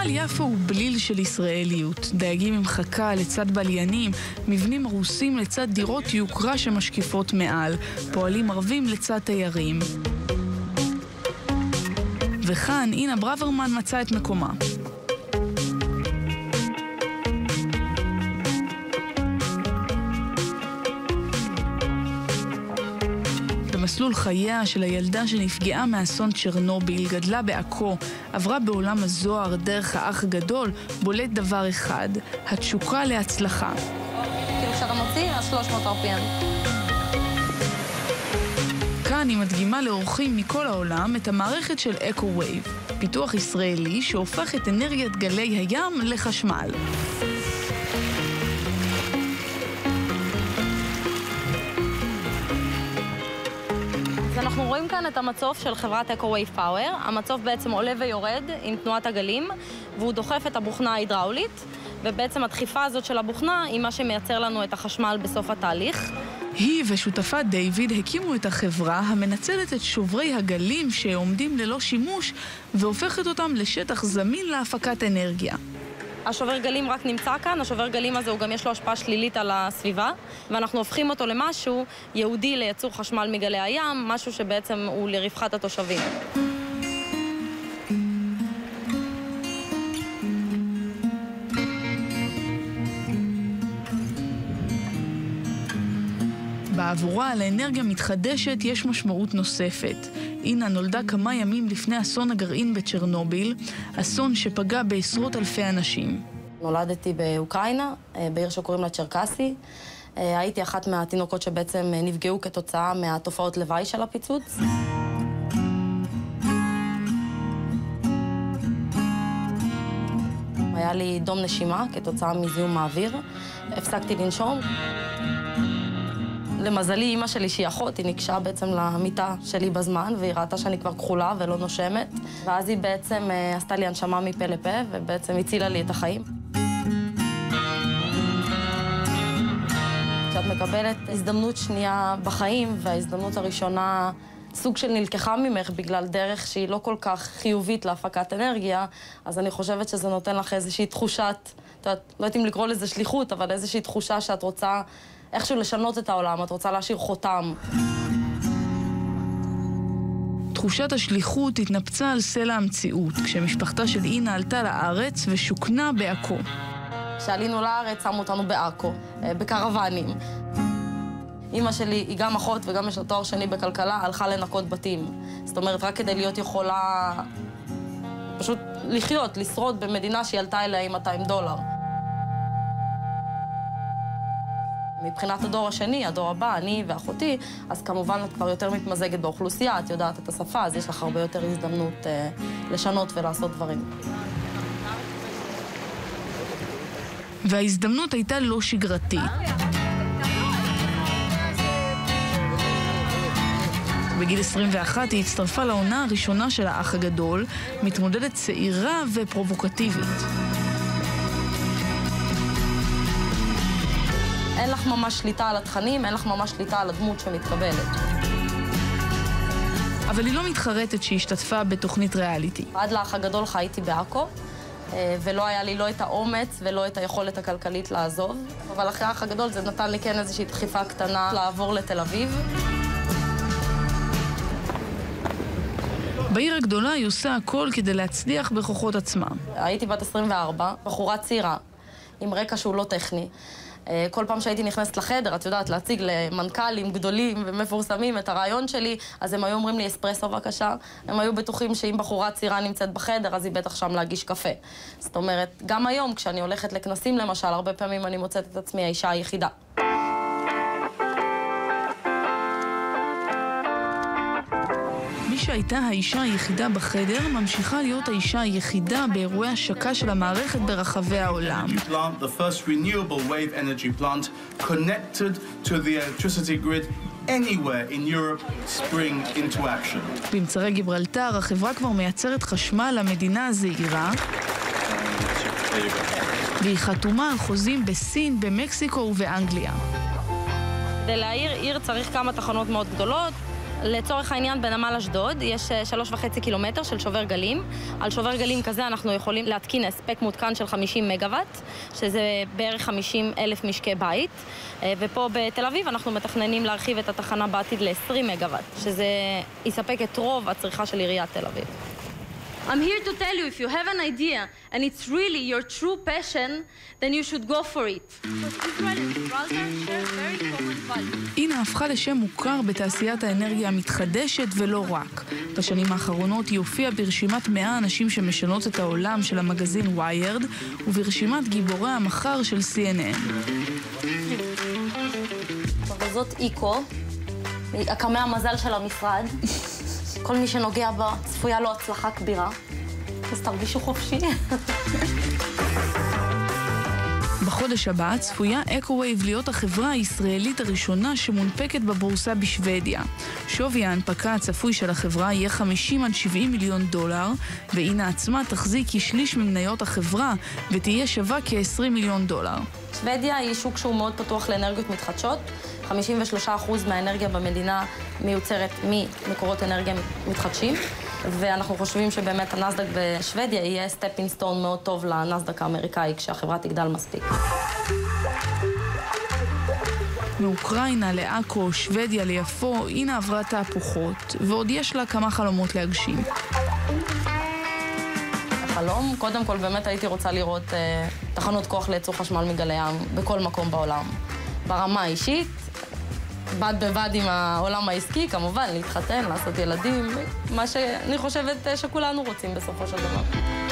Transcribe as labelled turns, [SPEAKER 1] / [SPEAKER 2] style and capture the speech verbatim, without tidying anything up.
[SPEAKER 1] נמל יפו הוא בליל של ישראליות. דייגים עם חכה לצד בליינים, מבנים הרוסים לצד דירות יוקרה שמשקיפות מעל, פועלים ערבים לצד תיירים. וכאן אינה ברוורמן מצא את מקומה. במסלול חייה של הילדה שנפגעה מאסון צ'רנוביל, גדלה בעכו, עברה בעולם הזוהר דרך האח הגדול, בולט דבר אחד, התשוקה להצלחה.
[SPEAKER 2] כאילו שאתה מוציא, אז שלוש מאות אר פי אם.
[SPEAKER 1] כאן היא מדגימה לאורחים מכל העולם את המערכת של אקו-וייב, פיתוח ישראלי שהופך את אנרגיית גלי הים לחשמל.
[SPEAKER 2] אנחנו רואים כאן את המצוף של חברת אקו-וייב פאוור. המצוף בעצם עולה ויורד עם תנועת הגלים, והוא דוחף את הבוכנה ההידראולית, ובעצם הדחיפה הזאת של הבוכנה היא מה שמייצר לנו את החשמל בסוף התהליך.
[SPEAKER 1] היא ושותפה דיוויד הקימו את החברה המנצלת את שוברי הגלים שעומדים ללא שימוש והופכת אותם לשטח זמין להפקת אנרגיה.
[SPEAKER 2] השובר גלים רק נמצא כאן, השובר גלים הזה הוא גם יש לו השפעה שלילית על הסביבה, ואנחנו הופכים אותו למשהו יהודי לייצור חשמל מגלי הים, משהו שבעצם הוא לרווחת התושבים.
[SPEAKER 1] בעבורה לאנרגיה מתחדשת יש משמעות נוספת. אינה נולדה כמה ימים לפני אסון הגרעין בצ'רנוביל, אסון שפגע בעשרות אלפי אנשים.
[SPEAKER 2] נולדתי באוקראינה, בעיר שקוראים לה צ'רקסי. הייתי אחת מהתינוקות שבעצם נפגעו כתוצאה מהתופעות לוואי של הפיצוץ. היה לי דום נשימה כתוצאה מזיהום האוויר. הפסקתי לנשום. למזלי, אמא שלי שהיא אחות, היא נקשה בעצם למיטה שלי בזמן, והיא ראתה שאני כבר כחולה ולא נושמת. ואז היא בעצם עשתה לי הנשמה מפה לפה, ובעצם הצילה לי את החיים. כשאת מקבלת הזדמנות שנייה בחיים, וההזדמנות הראשונה סוג של נלקחה ממך בגלל דרך שהיא לא כל כך חיובית להפקת אנרגיה, אז אני חושבת שזה נותן לך איזושהי תחושת, את יודעת, לא יודעת אם לקרוא לזה שליחות, אבל איזושהי תחושה שאת רוצה איכשהו לשנות את העולם, את רוצה להשאיר חותם.
[SPEAKER 1] תחושת השליחות התנפצה על סלע המציאות, כשמשפחתה של אינה עלתה לארץ ושוכנה בעכו.
[SPEAKER 2] כשעלינו לארץ, שמו אותנו בעכו, בקרוונים. אמא שלי היא גם אחות וגם יש לה תואר שני בכלכלה, הלכה לנקות בתים. זאת אומרת, רק כדי להיות יכולה פשוט לחיות, לשרוד במדינה שהיא עלתה אליה עם מאתיים דולר. מבחינת הדור השני, הדור הבא, אני ואחותי, אז כמובן את כבר יותר מתמזגת באוכלוסייה, את יודעת את השפה, אז יש לך הרבה יותר הזדמנות אה, לשנות ולעשות דברים.
[SPEAKER 1] וההזדמנות הייתה לא שגרתית. בגיל עשרים ואחת היא הצטרפה לעונה הראשונה של האח הגדול, מתמודדת צעירה ופרובוקטיבית.
[SPEAKER 2] אין לך ממש שליטה על התכנים, אין לך ממש שליטה על הדמות שמתקבלת.
[SPEAKER 1] אבל היא לא מתחרטת שהיא השתתפה בתוכנית ריאליטי.
[SPEAKER 2] עד לאח הגדול חייתי בעכו, ולא היה לי לא את האומץ ולא את היכולת הכלכלית לעזוב. אבל אחרי האח הגדול זה נתן לי כן איזושהי דחיפה קטנה לעבור לתל אביב.
[SPEAKER 1] בעיר הגדולה היא עושה הכל כדי להצליח בכוחות עצמה.
[SPEAKER 2] הייתי בת עשרים וארבע, בחורה צעירה, עם רקע שהוא לא טכני. כל פעם שהייתי נכנסת לחדר, את יודעת, להציג למנכ"לים גדולים ומפורסמים את הרעיון שלי, אז הם היו אומרים לי, אספרסו בבקשה. הם היו בטוחים שאם בחורה צעירה נמצאת בחדר, אז היא בטח שם להגיש קפה. זאת אומרת, גם היום, כשאני הולכת לכנסים למשל, הרבה פעמים אני מוצאת את עצמי האישה היחידה.
[SPEAKER 1] מי שהייתה האישה היחידה בחדר, ממשיכה להיות האישה היחידה באירועי השקה של המערכת ברחבי העולם.
[SPEAKER 3] The first renewable wave energy plant connected to the electricity grid anywhere in Europe spring into action.
[SPEAKER 1] במצרי גיברלטר החברה כבר מייצרת חשמל למדינה הזעירה, והיא חתומה על חוזים בסין, במקסיקו ובאנגליה.
[SPEAKER 2] כדי להעיר עיר צריך כמה תחנות מאוד גדולות, לצורך העניין בנמל אשדוד יש שלוש וחצי קילומטר של שובר גלים. על שובר גלים כזה אנחנו יכולים להתקין הספק מותקן של חמישים מגוואט, שזה בערך חמישים אלף משקי בית. ופה בתל אביב אנחנו מתכננים להרחיב את התחנה בעתיד ל-עשרים מגוואט, שזה יספק את רוב הצריכה של עיריית תל אביב. I'm here to tell you, if you have an idea and it's really your true passion, then you should go for it. Israel and Gibraltar share very common values.
[SPEAKER 1] אינה הפכה לשם מוכר בתעשיית האנרגיה המתחדשת ולא רק. בשנים האחרונות היא הופיעה ברשימת מאה הנשים שמשנות את העולם של המגזין Wired וברשימת גיבורי המחר של סי אן אן.
[SPEAKER 2] וזאת איקו, הקמי המזל של המשרד. כל מי שנוגע בה צפויה לו הצלחה כבירה. אז תרגישו חופשי.
[SPEAKER 1] בחודש הבא צפויה אקו-וייב להיות החברה הישראלית הראשונה שמונפקת בבורסה בשוודיה. שווי ההנפקה הצפוי של החברה יהיה חמישים עד שבעים מיליון דולר, ואינה עצמה תחזיק כשליש ממניות החברה ותהיה שווה כ-עשרים מיליון דולר.
[SPEAKER 2] שוודיה היא שוק שהוא מאוד פתוח לאנרגיות מתחדשות. חמישים ושלושה אחוז מהאנרגיה במדינה מיוצרת ממקורות אנרגיה מתחדשים, ואנחנו חושבים שבאמת הנסדק בשוודיה יהיה סטפינג סטון מאוד טוב לנסדק האמריקאי כשהחברה תגדל מספיק.
[SPEAKER 1] מאוקראינה לעכו, שוודיה ליפו, אינה עברה תהפוכות, ועוד יש לה כמה חלומות להגשים.
[SPEAKER 2] החלום, קודם כל באמת הייתי רוצה לראות אה, תחנות כוח לייצור חשמל מגלי ים בכל מקום בעולם. ברמה האישית, בד בבד עם העולם העסקי, כמובן, להתחתן, לעשות ילדים, מה שאני חושבת שכולנו רוצים בסופו של דבר.